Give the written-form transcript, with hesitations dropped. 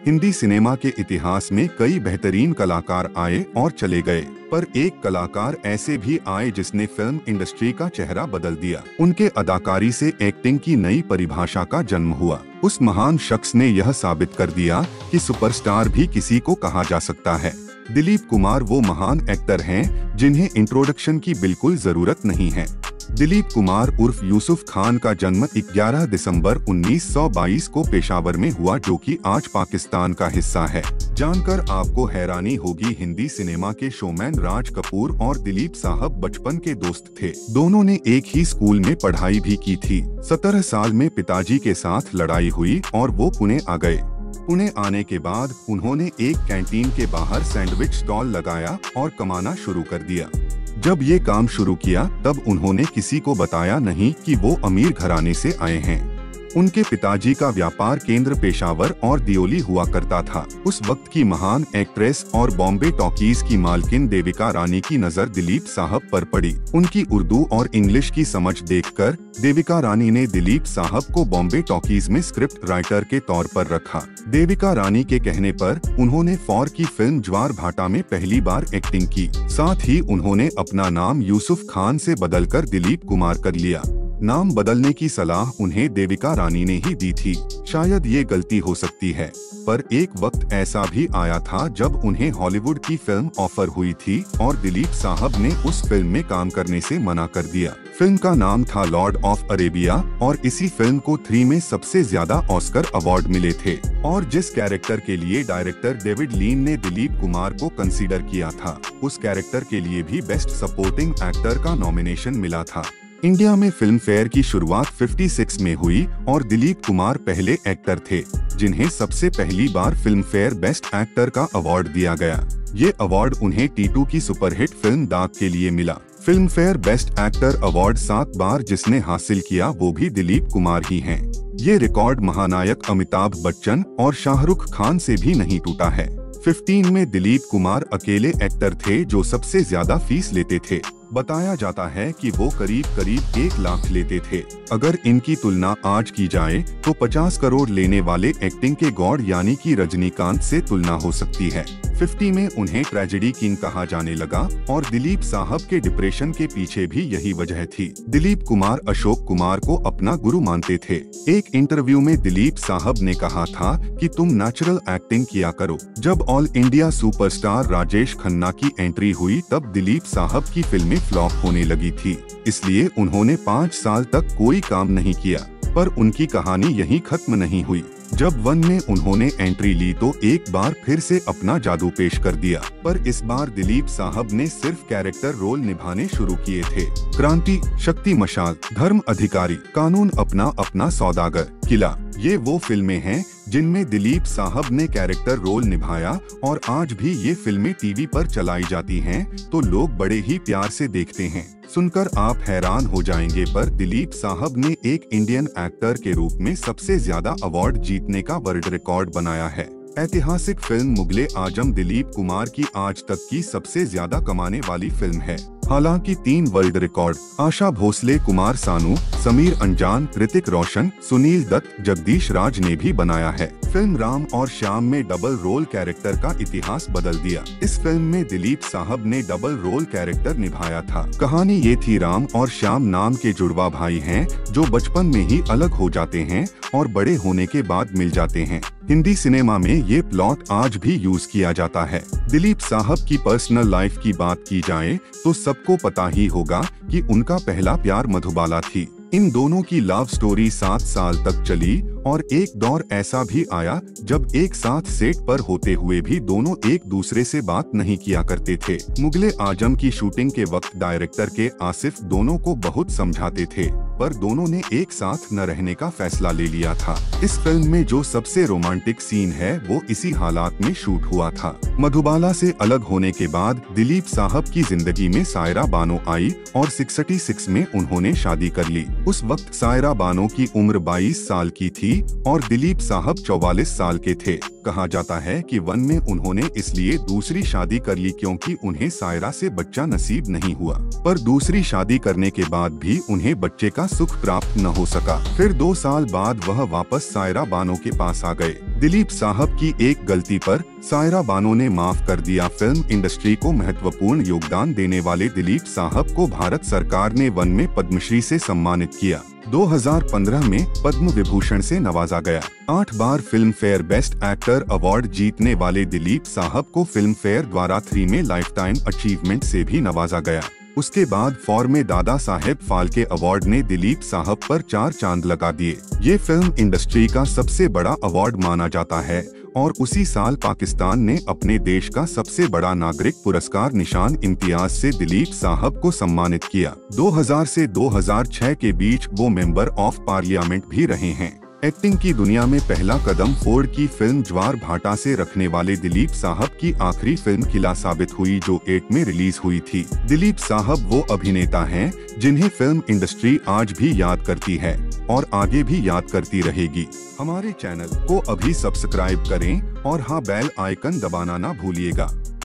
Hindi cinema के इतिहास में कई बेहतरीन कलाकार आए और चले गए, पर एक कलाकार ऐसे भी आए जिसने फिल्म इंडस्ट्री का चेहरा बदल दिया। उनके अदाकारी से एक्टिंग की नई परिभाषा का जन्म हुआ। उस महान शख्स ने यह साबित कर दिया कि सुपरस्टार भी किसी को कहा जा सकता है। दिलीप कुमार वो महान एक्टर हैं जिन्हें इंट्रोडक्शन की बिल्कुल जरूरत नहीं है। दिलीप कुमार उर्फ यूसुफ खान का जन्म 11 दिसंबर 1922 को पेशावर में हुआ, जो कि आज पाकिस्तान का हिस्सा है। जानकर आपको हैरानी होगी, हिंदी सिनेमा के शोमैन राज कपूर और दिलीप साहब बचपन के दोस्त थे। दोनों ने एक ही स्कूल में पढ़ाई भी की थी। 17 साल में पिताजी के साथ लड़ाई हुई और वो पुणे आ गए। पुणे आने के बाद उन्होंने एक कैंटीन के बाहर सैंडविच स्टॉल लगाया और कमाना शुरू कर दिया। जब ये काम शुरू किया तब उन्होंने किसी को बताया नहीं कि वो अमीर घराने से आए हैं। उनके पिताजी का व्यापार केंद्र पेशावर और दियोली हुआ करता था। उस वक्त की महान एक्ट्रेस और बॉम्बे टॉकीज की मालकिन देविका रानी की नजर दिलीप साहब पर पड़ी। उनकी उर्दू और इंग्लिश की समझ देखकर देविका रानी ने दिलीप साहब को बॉम्बे टॉकीज में स्क्रिप्ट राइटर के तौर पर रखा। देविका रानी के कहने पर उन्होंने फौर की फिल्म ज्वार भाटा में पहली बार एक्टिंग की। साथ ही उन्होंने अपना नाम यूसुफ खान से बदलकर दिलीप कुमार कर लिया। नाम बदलने की सलाह उन्हें देविका रानी ने ही दी थी। शायद ये गलती हो सकती है, पर एक वक्त ऐसा भी आया था जब उन्हें हॉलीवुड की फिल्म ऑफर हुई थी और दिलीप साहब ने उस फिल्म में काम करने से मना कर दिया। फिल्म का नाम था लॉर्ड ऑफ अरेबिया और इसी फिल्म को 3 में सबसे ज्यादा ऑस्कर अवार्ड मिले थे और जिस कैरेक्टर के लिए डायरेक्टर डेविड लीन ने दिलीप कुमार को कंसीडर किया था, उस कैरेक्टर के लिए भी बेस्ट सपोर्टिंग एक्टर का नॉमिनेशन मिला था। इंडिया में फिल्म फेयर की शुरुआत 56 में हुई और दिलीप कुमार पहले एक्टर थे जिन्हें सबसे पहली बार फिल्म फेयर बेस्ट एक्टर का अवार्ड दिया गया। ये अवार्ड उन्हें टीटू की सुपरहिट फिल्म दाग के लिए मिला। Filmfare best actor award 7 बार जिसने हासिल किया वो भी दिलीप कुमार ही हैं। ये रिकॉर्ड महानायक अमिताभ बच्चन और शाहरुख खान से भी नहीं टूटा है। 15 में दिलीप कुमार अकेले एक्टर थे जो सबसे ज्यादा फीस लेते थे। बताया जाता है कि वो करीब 1 लाख लेते थे। अगर इनकी तुलना आज की जाए तो 50 करोड़ लेने वाले एक्टिंग के गॉड यानी कि रजनीकांत से तुलना हो सकती है। 50 में उन्हें ट्रेजेडी किंग कहा जाने लगा और दिलीप साहब के डिप्रेशन के पीछे भी यही वजह थी। दिलीप कुमार अशोक कुमार को अपना गुरु मानते थे। एक इंटरव्यू में दिलीप साहब ने कहा था कि तुम नेचुरल एक्टिंग किया करो। जब all India superstar Rajesh Khanna की एंट्री हुई तब दिलीप साहब की फिल्में फ्लॉप होने लगी थी, इसलिए उन्होंने 5 साल तक कोई काम नहीं किया। पर उनकी कहानी यहीं खत्म नहीं हुई। जब 1 में उन्होंने एंट्री ली तो एक बार फिर से अपना जादू पेश कर दिया, पर इस बार दिलीप साहब ने सिर्फ कैरेक्टर रोल निभाने शुरू किए थे। क्रांति, शक्ति मशाल, धर्म अधिकारी, कानून अपना अपना सौदागर, किला, ये वो फिल्में हैं जिनमें दिलीप साहब ने कैरेक्टर रोल निभाया और आज भी ये फिल्में टीवी पर चलाई जाती हैं तो लोग बड़े ही प्यार से देखते हैं। सुनकर आप हैरान हो जाएंगे, पर दिलीप साहब ने एक इंडियन एक्टर के रूप में सबसे ज्यादा अवार्ड जीतने का वर्ल्ड रिकॉर्ड बनाया है। ऐतिहासिक फिल्म मुगले आजम दिलीप कुमार की आज तक की सबसे ज्यादा कमाने वाली फिल्म है। हालांकि 3 वर्ल्ड रिकॉर्ड आशा भोसले, कुमार सानू, समीर अंजान, ऋतिक रोशन, सुनील दत्त, जगदीश राज ने भी बनाया है। फिल्म राम और श्याम में डबल रोल कैरेक्टर का इतिहास बदल दिया। इस फिल्म में दिलीप साहब ने डबल रोल कैरेक्टर निभाया था। कहानी ये थी, राम और श्याम नाम के जुड़वा भाई हैं जो बचपन में ही अलग हो जाते हैं और बड़े होने के बाद मिल जाते हैं। हिंदी सिनेमा में ये प्लॉट आज भी यूज किया जाता है। दिलीप साहब की पर्सनल लाइफ की बात की जाए तो सबको पता ही होगा कि उनका पहला प्यार मधुबाला थी। इन दोनों की लव स्टोरी 7 साल तक चली और एक दौर ऐसा भी आया जब एक साथ सेट पर होते हुए भी दोनों एक दूसरे से बात नहीं किया करते थे। मुगले आजम की शूटिंग के वक्त डायरेक्टर के आसिफ दोनों को बहुत समझाते थे, पर दोनों ने एक साथ न रहने का फैसला ले लिया था। इस फिल्म में जो सबसे रोमांटिक सीन है वो इसी हालात में शूट हुआ था। मधुबाला से अलग होने के बाद दिलीप साहब की जिंदगी में सायरा बानो आई और 66 में उन्होंने शादी कर ली। उस वक्त सायरा बानो की उम्र 22 साल की थी और दिलीप साहब 44 साल के थे। कहा जाता है कि वन में उन्होंने इसलिए दूसरी शादी कर ली क्योंकि उन्हें सायरा से बच्चा नसीब नहीं हुआ, पर दूसरी शादी करने के बाद भी उन्हें बच्चे का सुख प्राप्त न हो सका। फिर 2 साल बाद वह वापस सायरा बानो के पास आ गए। दिलीप साहब की एक गलती पर सायरा बानो ने माफ कर दिया। फिल्म इंडस्ट्री को महत्वपूर्ण योगदान देने वाले दिलीप साहब को भारत सरकार ने वन में पद्मश्री से सम्मानित किया। 2015 में पद्म विभूषण से नवाजा गया। 8 बार Filmfare best actor award जीतने वाले दिलीप साहब को फिल्म फेयर द्वारा 3 में लाइफ टाइम अचीवमेंट से भी नवाजा गया। उसके बाद फॉर में दादा साहेब फाल्के अवार्ड ने दिलीप साहब पर 4 चांद लगा दिए। ये फिल्म इंडस्ट्री का सबसे बड़ा अवार्ड माना जाता है और उसी साल पाकिस्तान ने अपने देश का सबसे बड़ा नागरिक पुरस्कार निशान इम्तियाज से दिलीप साहब को सम्मानित किया। 2000 से 2006 के बीच वो मेंबर ऑफ पार्लियामेंट भी रहे हैं। एक्टिंग की दुनिया में पहला कदम फोर्ड की फिल्म ज्वार भाटा से रखने वाले दिलीप साहब की आखिरी फिल्म किला साबित हुई, जो 8 में रिलीज हुई थी। दिलीप साहब वो अभिनेता हैं जिन्हें फिल्म इंडस्ट्री आज भी याद करती है और आगे भी याद करती रहेगी। हमारे चैनल को अभी सब्सक्राइब करें और हाँ, बेल आइकन दबाना ना भूलिएगा।